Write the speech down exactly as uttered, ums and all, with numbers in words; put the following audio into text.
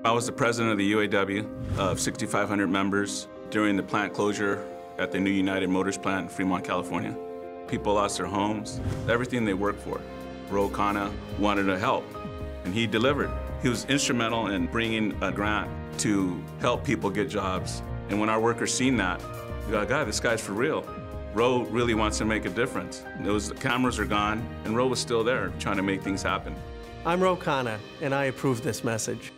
I was the president of the U A W of sixty-five hundred members during the plant closure at the new United Motors plant in Fremont, California. People lost their homes, everything they worked for. Ro Khanna wanted to help, and he delivered. He was instrumental in bringing a grant to help people get jobs. And when our workers seen that, we got, God, this guy's for real. Ro really wants to make a difference. Those the cameras are gone, and Ro was still there trying to make things happen. I'm Ro Khanna, and I approve this message.